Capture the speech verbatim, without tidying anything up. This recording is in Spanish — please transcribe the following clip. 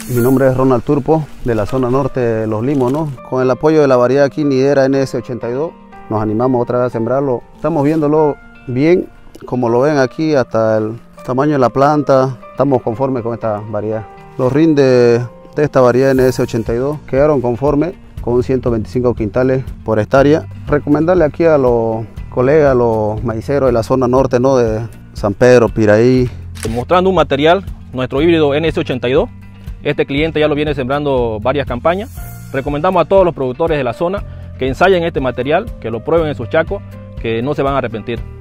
Mi nombre es Ronald Turpo, de la zona norte de Los Limos, ¿no? Con el apoyo de la variedad aquí Nidera N S ochenta y dos, nos animamos otra vez a sembrarlo. Estamos viéndolo bien, como lo ven aquí, hasta el tamaño de la planta, estamos conformes con esta variedad. Los rindes de esta variedad N S ochenta y dos quedaron conformes con ciento veinticinco quintales por hectárea. Recomendarle aquí a los colegas, a los maiceros de la zona norte, ¿no? De San Pedro, Piraí. Mostrando un material, nuestro híbrido N S ochenta y dos. Este cliente ya lo viene sembrando varias campañas. Recomendamos a todos los productores de la zona que ensayen este material, que lo prueben en sus chacos, que no se van a arrepentir.